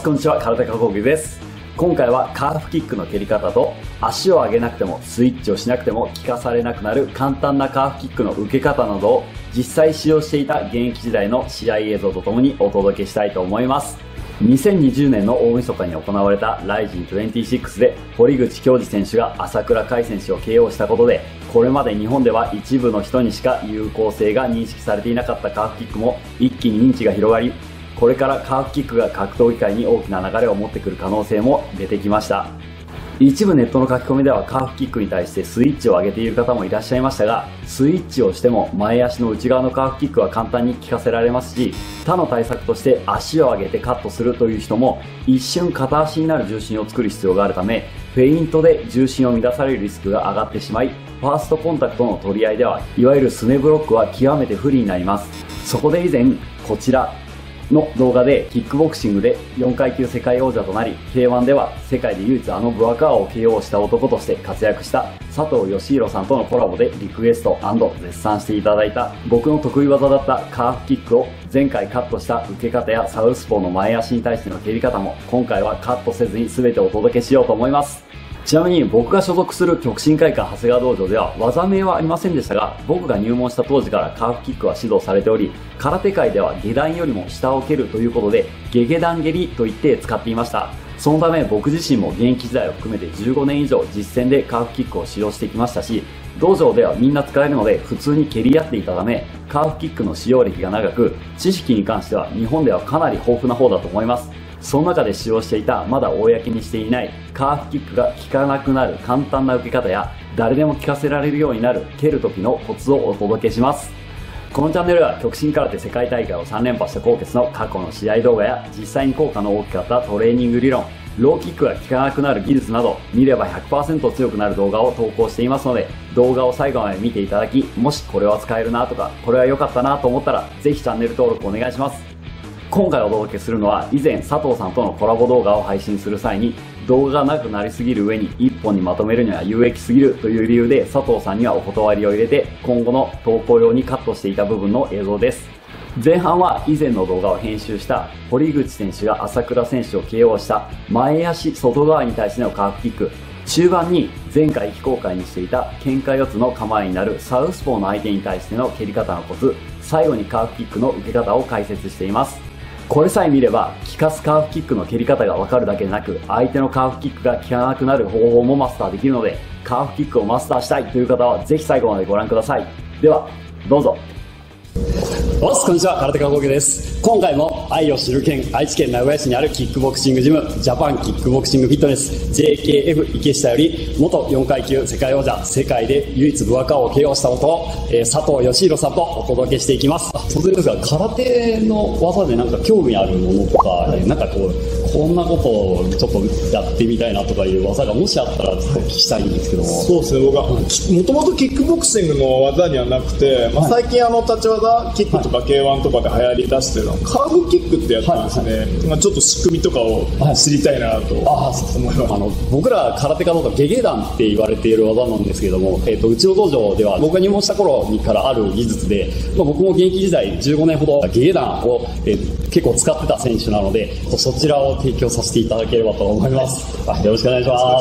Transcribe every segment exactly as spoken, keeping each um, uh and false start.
ボスこんにちは、空手家講義です。今回はカーフキックの蹴り方と足を上げなくてもスイッチをしなくても効かされなくなる簡単なカーフキックの受け方などを実際使用していた現役時代の試合映像とともにお届けしたいと思います。にせんにじゅうねんの大晦日に行われたライジンにじゅうろくで堀口恭司選手が朝倉海選手を ケーオー したことで、これまで日本では一部の人にしか有効性が認識されていなかったカーフキックも一気に認知が広がり、これからカーフキックが格闘技界に大きな流れを持ってくる可能性も出てきました。一部ネットの書き込みではカーフキックに対してスイッチを上げている方もいらっしゃいましたが、スイッチをしても前足の内側のカーフキックは簡単に効かせられますし、他の対策として足を上げてカットするという人も一瞬片足になる重心を作る必要があるため、フェイントで重心を乱されるリスクが上がってしまい、ファーストコンタクトの取り合いではいわゆるスネブロックは極めて不利になります。そこで以前こちらの動画でキックボクシングでよんかい級世界王者となり ケーワン では世界で唯一あのブアカーを ケーオー した男として活躍した佐藤義弘さんとのコラボでリクエスト&絶賛していただいた僕の得意技だったカーフキックを前回カットした受け方やサウスポーの前足に対しての蹴り方も今回はカットせずに全てお届けしようと思います。ちなみに僕が所属する極真会館長谷川道場では技名はありませんでしたが、僕が入門した当時からカーフキックは指導されており、空手界では下段よりも下を蹴るということで下下段蹴りと言って使っていました。そのため僕自身も現役時代を含めてじゅうごねん以上実践でカーフキックを使用してきましたし、道場ではみんな使えるので普通に蹴り合っていたため、カーフキックの使用歴が長く、知識に関しては日本ではかなり豊富な方だと思います。その中で使用していたまだ公にしていないカーフキックが効かなくなる簡単な受け方や誰でも効かせられるようになる蹴る時のコツをお届けします。このチャンネルは極真空手世界大会をさん連覇した高傑の過去の試合動画や実際に効果の大きかったトレーニング理論、ローキックが効かなくなる技術など見れば ひゃくパーセント 強くなる動画を投稿していますので、動画を最後まで見ていただき、もしこれは使えるなとかこれは良かったなと思ったらぜひチャンネル登録お願いします。今回お届けするのは以前佐藤さんとのコラボ動画を配信する際に動画が長くなりすぎる上にいっぽんにまとめるには有益すぎるという理由で佐藤さんにはお断りを入れて今後の投稿用にカットしていた部分の映像です。前半は以前の動画を編集した堀口選手が朝倉選手を ケーオー した前足外側に対してのカーフキック、中盤に前回非公開にしていた喧嘩四つの構えになるサウスポーの相手に対しての蹴り方のコツ、最後にカーフキックの受け方を解説しています。これさえ見れば効かすカーフキックの蹴り方がわかるだけでなく、相手のカーフキックが効かなくなる方法もマスターできるので、カーフキックをマスターしたいという方はぜひ最後までご覧ください。ではどうぞ。ボスこんにちは、空手家講義です。今回も愛を知る県愛知県名古屋市にあるキックボクシングジムジャパンキックボクシングフィットネス ジェーケーエフ 池下より元よんかい級世界王者、世界で唯一ブアカーを ケーオー した男、えー、佐藤義弘さんとお届けしていきます。突然ですが、空手の技でなんか興味あるものとか、はい、なんかこうこんなことをちょっとやってみたいなとかいう技がもしあったらちょっと聞きたいんですけども。 そうですね、僕はもともとキックボクシングの技にはなくて、まあ、最近あの立ち技キックとか ケーワン とかで流行りだしてるのカーフキックってやつなんですね、はいはい、まあ、ちょっと仕組みとかを知りたいなと思います。 あの僕ら空手家のゲゲ段って言われている技なんですけれども、えー、とうちの道場では僕が入門した頃にからある技術で、まあ、僕も現役時代じゅうごねんほどゲゲ段を、えー、結構使ってた選手なので、そちらを提供させていただければと思います。よろしくお願いします。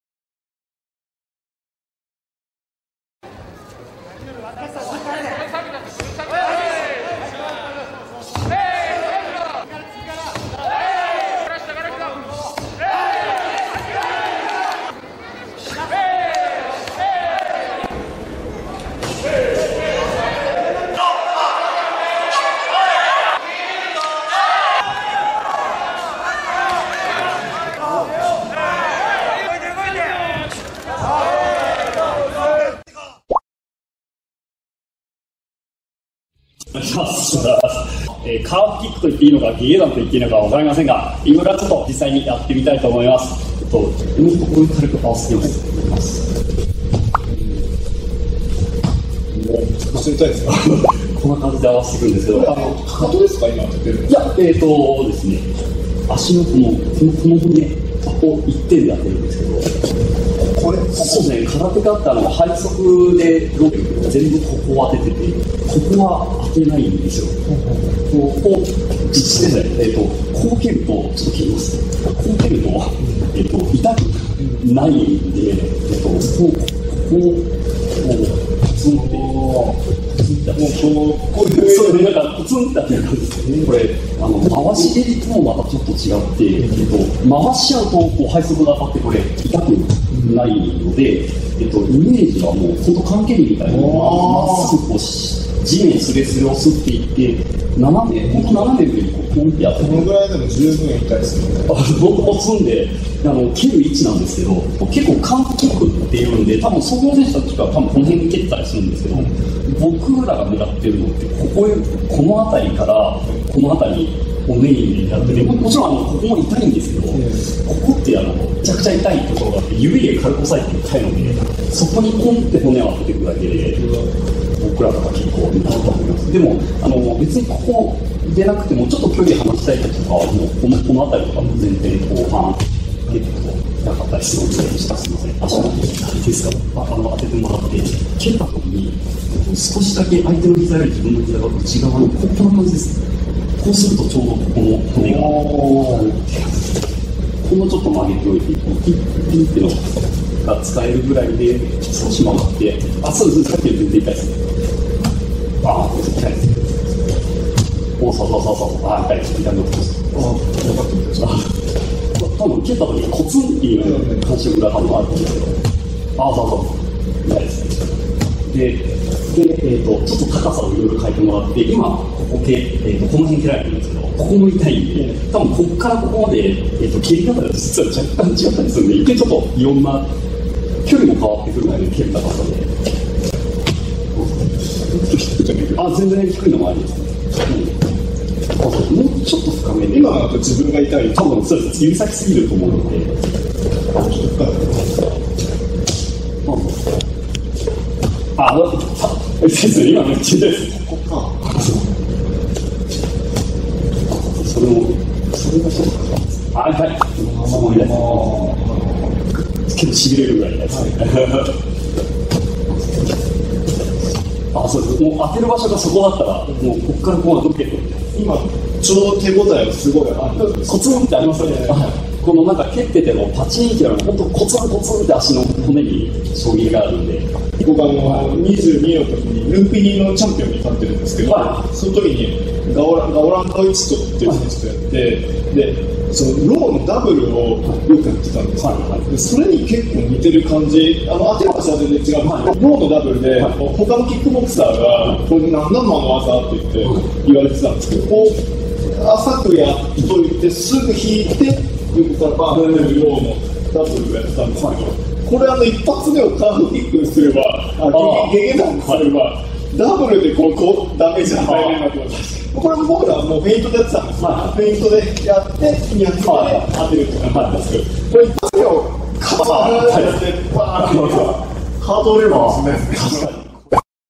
えー、カーフキックと言っていいのかゲゲ段と言っていいのか分かりませんが、今からちょっと実際にやってみたいと思います。えっと、こういう軽く合わせてみます。 知りたいですか？ こんな感じで合わせていくんですけど、あのかかとですか今当ててる？ いや、えーとですね、足のこのこの骨を一点で当てるんですけど、これそうですね、空手家ってあの背側でロープ全部ここを当ててて、ここは当てないんですよ。こうこう実際えっとこう蹴るとちょっと蹴ります。こう蹴るとえっと痛くないんで、えっとこうこうこうツンってもうこういうそうね、なんかツンってやってる感じですね。これあの回し蹴りともまたちょっと違って、えっと回しちゃうとこう背側が当たってこれ痛くないので、えっとイメージはもう本当関係みたいにまっすぐこう地面スレスレを擦っていって斜め本当斜め上にこうポンってやってこのぐらいでも十分痛いですよね。 僕も積んであの蹴る位置なんですけど、結構カンプキックっていうんで多分総合選手たちが多分この辺に蹴ったりするんですけど、僕らが狙ってるのってこここの辺りからこの辺りをメインでやってて、もちろんあのここも痛いんですけど、ここってあのめちゃくちゃ痛いところがあって指で軽く押さえて痛いので、そこにポンって骨を当てていくだけで僕らとか結構痛いと思います。でもあの別にここ出なくてもちょっと距離離したい時とかはもうこのこの辺りとかも全然後半結構なかったりするので、すみません、足元いいですか、あの当ててもらって、蹴った時に少しだけ相手の膝より自分の膝が内側のこんな感じですね。こうするとちょうどここの骨がこのちょっと曲げておいて、こうピッピッってのが使えるぐらいで少し曲がって、あ、そうです、さっきより全然痛いですね。ああ、痛いです。お、そうそうそうそう、ああ、痛いです、痛みを起こす。ああ、よかったです。多分蹴った時にコツンっていう感触が多分あると思うんですけど、ああ、そうそう、痛いですね。で、でえー、とちょっと高さをいろいろ変えてもらって、今ここ蹴、えー、とこの辺蹴られてるんですけど、ここも痛いんで、多分ここからここまで、えー、と蹴り方が実は若干違ったりするんで、一回ちょっといろんな距離も変わってくるので、蹴る高さで。あ、全然低いのもありですね。うん、もうちょっと深めで。 今だと自分が痛い。 多分そうです。指先すぎると思うので。あ、あ、ですね。今めっちゃ痛いです。ここか。それも、それがちょっとかかるんです。あ、痛い。そうです。結構しびれるぐらいですね。あ、そうです。もう当てる場所がそこだったら、もうここからこうはどけて。 今ちょうど手応えがすごいある。 コツンってありますよね。このなんか蹴っててもパチンってやるの、本当コツンコツンって足の骨に衝撃があるんで。 僕あのにじゅうにの時にルンピニのチャンピオンに立ってるんですけど、はい、その時にガオランガオランドイチトっていう選手とやって、はい、でそのローのダブルをよくやってたんですよ、はいはい、でそれに結構似てる感じ、あの当てる場所は全然違う、はい、ローのダブルで、はい、他のキックボクサーがこれ何なのあの技って言って言われてたんですけど、こう浅くやっといてすぐ引いて横からバーンというローのダブルをやってたんですけど、これあの一発目をカーフキックにすれば、ゲゲゲダンにすれば、はい、ダブルでこうこうダメージ与えれなくなった。これも僕らはもうフェイントでやってたんです、はい、フェイントでやってにやって当てるっていう感じなんですけど、これ一発目をカバーやってバーンとハードレベルですね。確かに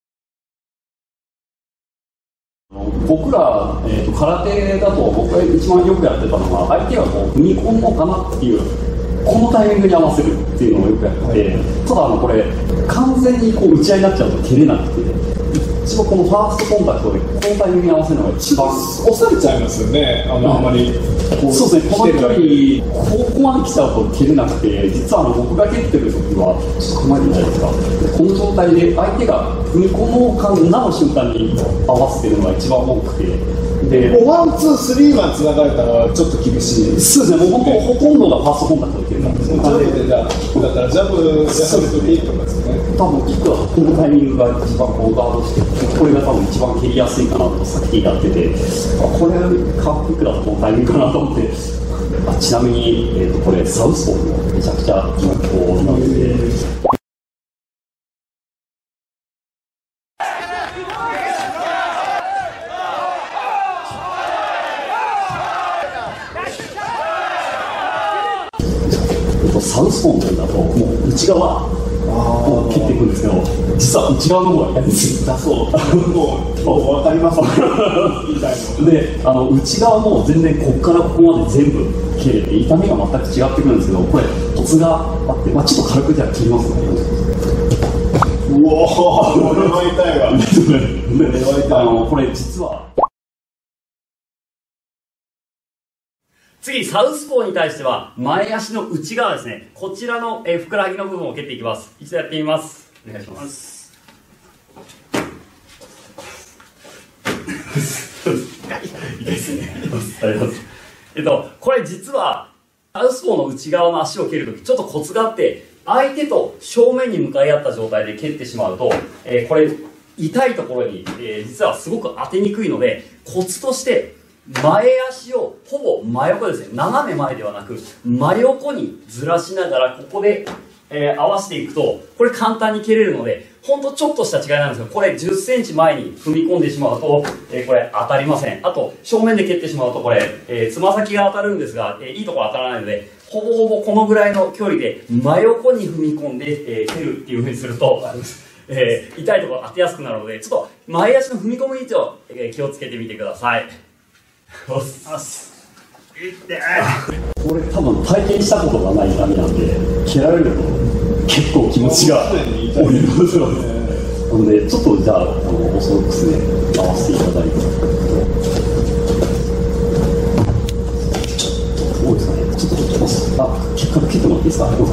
僕ら、えーと、空手だと僕が一番よくやってたのが、相手がこう踏み込むのかなっていうこのタイミングに合わせるっていうのをよくやってて、はい、ただあのこれ完全にこう打ち合いになっちゃうと蹴れなくて、一番このファーストコンタクトでこのタイミングに合わせるのが一番押されちゃいますよね。あの、うん、あんまりこうそうですね、この距離ここまで来ちゃうと蹴れなくて、実はあの僕が蹴ってる時はちょっと構えてみたいですか、この状態で相手が踏み込もうかなの瞬間に合わせてるのが一番多くて、 でワン、ツー、スリーまで繋がれたらちょっと厳しい。 そうですね、もうほとんどがファーストコンタクトで蹴るんですよ。 ジャブでじゃあキックだったらジャブでやるといいとかですよね。 多分キックはこのタイミングが一番こうガードして、これが多分一番蹴りやすいかなとさっきやってて、あこれカーフキックだとこのタイミングかなと思って。あちなみに、えー、とこれサウスポーもめちゃくちゃ有効なので。サウスポーだともう内側を蹴っていくんですけど、実は内側の方が嫌ですよ。そうもうもう分かりますで、あの内側も全然ここからここまで全部蹴れて痛みが全く違ってくるんですけど、これコツがあって、まあ、ちょっと軽くじゃあ切りますね。 うおー、これは痛いわ。 あのこれ実は次、サウスポーに対しては、前足の内側ですね。こちらの、えー、ふくらはぎの部分を蹴っていきます。一度やってみます。お願いします。痛いですね。ありがとうございます。えっと、これ実は、サウスポーの内側の足を蹴るとき、ちょっとコツがあって、相手と正面に向かい合った状態で蹴ってしまうと、えー、これ、痛いところに、えー、実はすごく当てにくいので、コツとして、前足をほぼ真横ですね。斜め前ではなく、真横にずらしながら、ここで、えー、合わせていくと、これ簡単に蹴れるので、ほんとちょっとした違いなんですけど、これじゅっセンチ前に踏み込んでしまうと、えー、これ当たりません。あと、正面で蹴ってしまうと、これ、えー、つま先が当たるんですが、えー、いいところ当たらないので、ほぼほぼこのぐらいの距離で、真横に踏み込んで、えー、蹴るっていう風にすると、えー、痛いところ当てやすくなるので、ちょっと前足の踏み込む位置を、えー、気をつけてみてください。おっす。 これ多分体験したことがない痛みなんで、蹴られると結構気持ちが折れることなんです。なので、ちょっとじゃあ、あのオーソドックスで合わせていただいて、ちょっと多いですかね。ちょっとちょっとあ、結果蹴ってもらっていいですか。どうぞ。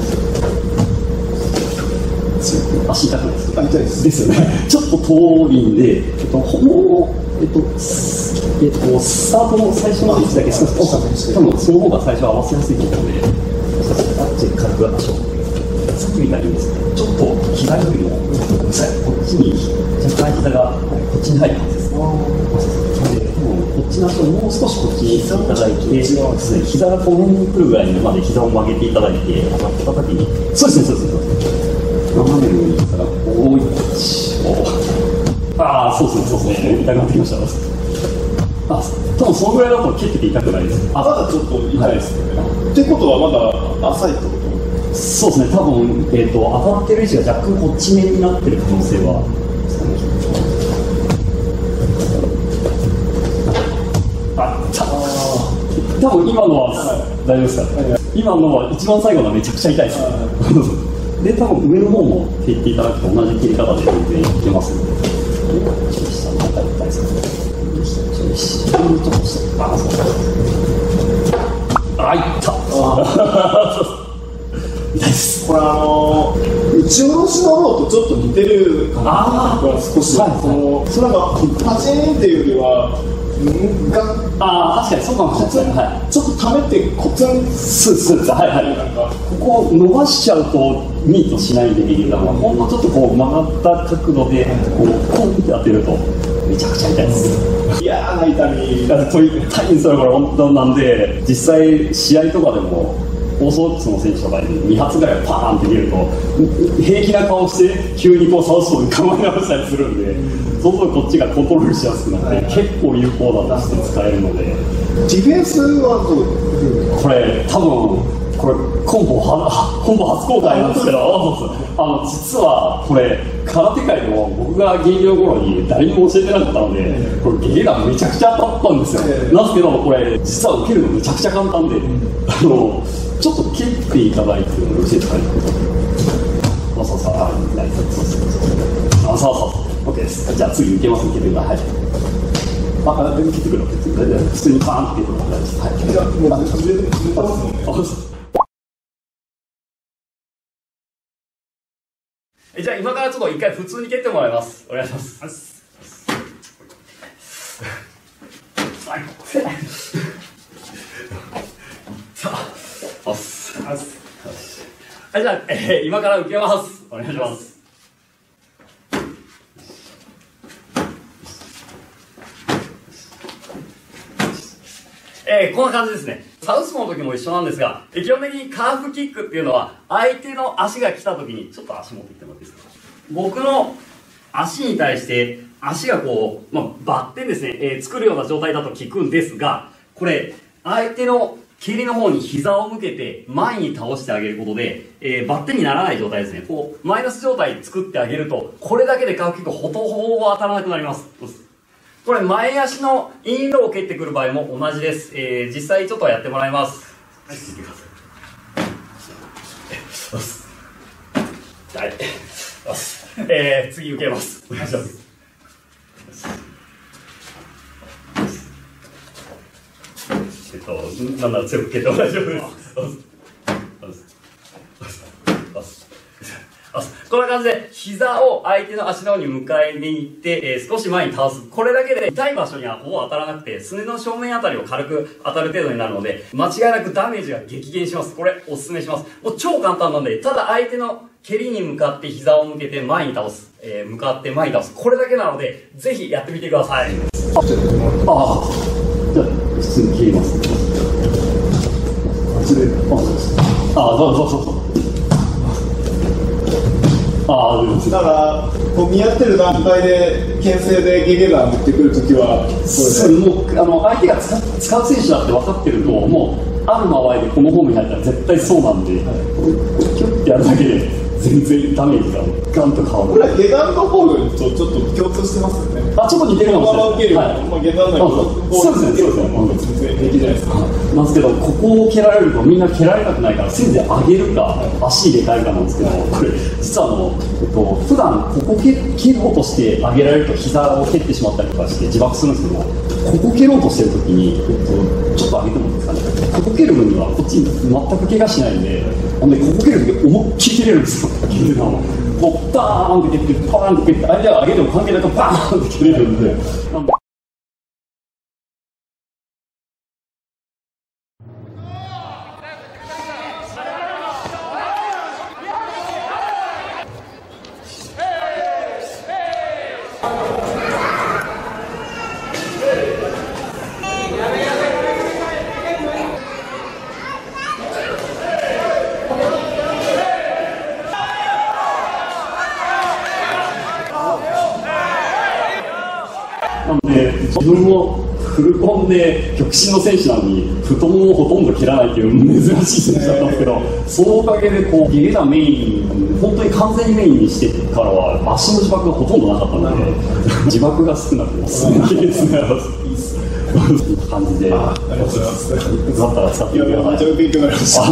足痛くないですか。痛いです。ですよね。ちょっと遠いんで、えっと、もう、えっと、えっと、スタートの最初の位置だけ少し大きくして、多分その方が最初合わせやすいと思うので、あっち軽く足を、さっきみたいにですね、ちょっと左よりも、こっちに、若干膝がこっちに入るはずです。で、多分こっちの足をもう少しこっちにいただいて、膝がこの辺に来るぐらいまで膝を曲げていただいて、当たった時に、そうですね、そうですね。斜め上に膝がこういったああ、そうですね、そうですね。痛くなってきました。あ、多分そのぐらいだと蹴ってて痛くないです。 あ、まだちょっと痛いですね。はい、ってことはまだ浅いってこと？ そうですね、多分、えーと、当たってる位置が若干こっち面になってる可能性は。あった。多分今のは、はい、大丈夫ですか、はい、今のは一番最後のはめちゃくちゃ痛いです。はいで、多分上の方も蹴っていただくと同じ蹴り方で全然いけますので、ちょっと下の方痛いですかね。ちょっと下にちょっと下、あ、そうあ、いった痛いです。 これあのー、打ち下ろしのローとちょっと似てるかな。ああ、少し。はい、その、それなんかパチンっていうよりは、がああ、確かにそうかもしれない、はい、 ちょっとためてコツンスースーはいはい、なんかここを伸ばしちゃうとミートしないんで右側はほんのちょっとこう曲がった角度でこうコンって当てるとめちゃくちゃ痛いです。 嫌な痛みだって痛いんですよこれ本当なんで、実際試合とかでもオーソドックスの選手とかにに発ぐらいパーンって出ると平気な顔して急にこうサウスポーに構え直したりするんで、そうするとこっちがコントロールしやすくなって、はい、結構有効だとして使えるので。 ディフェンスはどう？ これ多分これコンボはコンボ初公開なんですけど、あの実はこれ空手界でも僕が現役の頃に誰にも教えてなかったので、これゲーがめちゃくちゃ当たったんですよ。なんですけどこれ実は受けるのめちゃくちゃ簡単で、あのちょっと蹴っていただいてるのを教えてください。あ、そうそう、あ、ない、そうそうそう、あ、そうそう、OK です。じゃあ次受けますね、蹴ってください。あ、でも蹴ってくるの、普通にパーンって蹴ってください。はい。じゃあもうなんか自分で自分でえ、じゃあ今からちょっと一回普通に蹴ってもらいます。お願いします。はい。さあ、おす。はい、じゃあ、えー、今から受けます。お願いします。えー、こんな感じですね。サウスポーの時も一緒なんですが、基本的にカーフキックっていうのは、相手の足が来た時に、ちょっと足持ってきてもらっていいですか。僕の足に対して、足がこう、まあ、バッテンですね、えー、作るような状態だと効くんですが、これ、相手の蹴りの方に膝を向けて前に倒してあげることで、えー、バッテンにならない状態ですね。こう、マイナス状態作ってあげると、これだけでカーフキックほとほぼ当たらなくなります。これ前足のインローを蹴ってくる場合も同じです。えー、実際ちょっとやってもらいます。はい、見てください。はい。えー、次受けます。お願いします。 なんなら強く蹴っても大丈夫です。こんな感じで、膝を相手の足の方に迎えに行って、えー、少し前に倒す。これだけで痛い場所にはほぼ当たらなくて、すねの正面あたりを軽く当たる程度になるので、間違いなくダメージが激減します。これ、おすすめします。もう超簡単なんで、ただ相手の蹴りに向かって膝を向けて前に倒す。えー、向かって前に倒す。これだけなので、ぜひやってみてください。ああ。じゃあ、普通に蹴ります。ああ、そうそうそうそう。ああ、 だからこう見合ってる段階で牽制でゲゲラー持ってくるときはそれもうあの相手が使, 使う選手だって分かってるともうある間合いでこのフォームに入ったら絶対そうなんで、はい、キュッてやるだけで全然ダメージがガンと変わる。 これは下段のフォームとちょっと共通してますよね。 あ、ちょっと似てるかもしれない。 まあ下段のフォームそうですね、そうですね、 平気じゃないですか。 なんですけど、ここを蹴られるとみんな蹴られたくないからせいぜい上げるか足入れ替えるかなんですけど、これ実はあの、えっと、普段ここ蹴蹴ろうとして上げられると膝を蹴ってしまったりとかして自爆するんですけど、ここ蹴ろうとしてる時に、えっと、ちょっと上げてもいいですかね。ここ蹴る分にはこっちに全く怪我しないんで、ほんでここ蹴る時思いっきり蹴れるんですよ。蹴るのこうバーンって蹴ってパーンって蹴って相手が上げても関係なくバーンって蹴れるんで。なんで自分もフルコンで極真の選手なのに太ももをほとんど蹴らないっていう珍しい選手だったんですけど、そのおかげでこうゲゲラメイン本当に完全にメインにしてからは足の自爆がほとんどなかったので自爆が少なくてすげえですね。こんな感じで、ありがとうございます。よかったら使ってみてください。めっちゃ勉強になりました。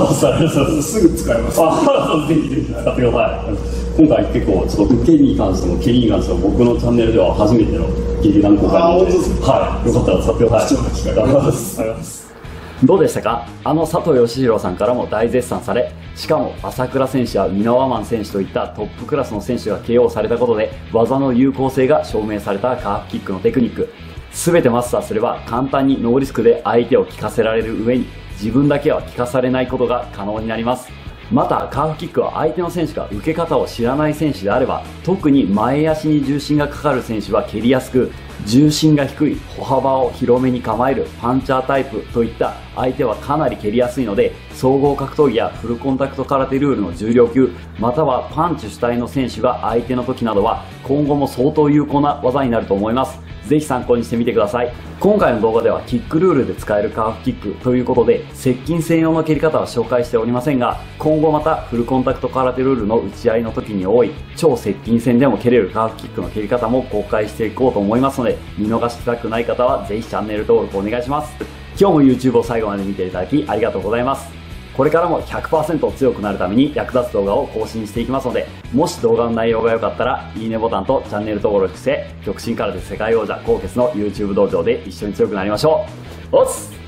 すぐ使えます。あ、ぜひぜひ使ってください。今回結構ちょっと蹴りに関しても蹴りに関しても僕のチャンネルでは初めてのゲゲラン公開なので、はい、よかったら使ってください。ありがとうございます。 どうでしたか？あの佐藤義弘さんからも大絶賛され、しかも朝倉選手やミノワマン選手といったトップクラスの選手が ケーオー されたことで技の有効性が証明されたカーフキックのテクニック、全てマスターすれば簡単にノーリスクで相手を効かせられる上に自分だけは効かされないことが可能になります。またカーフキックは相手の選手が受け方を知らない選手であれば、特に前足に重心がかかる選手は蹴りやすく、重心が低い歩幅を広めに構えるパンチャータイプといった相手はかなり蹴りやすいので、総合格闘技やフルコンタクト空手ルールの重量級またはパンチ主体の選手が相手の時などは今後も相当有効な技になると思います。ぜひ参考にしてみてください。今回の動画ではキックルールで使えるカーフキックということで接近専用の蹴り方は紹介しておりませんが、今後またフルコンタクト空手ルールの打ち合いの時に多い超接近戦でも蹴れるカーフキックの蹴り方も公開していこうと思いますので、見逃したくない方はぜひチャンネル登録お願いします。今日も YouTube を最後まで見ていただきありがとうございます。これからも ひゃくパーセント 強くなるために役立つ動画を更新していきますので、もし動画の内容が良かったらいいねボタンとチャンネル登録して極真空手世界王者コウケツの YouTube 道場で一緒に強くなりましょう。おっす。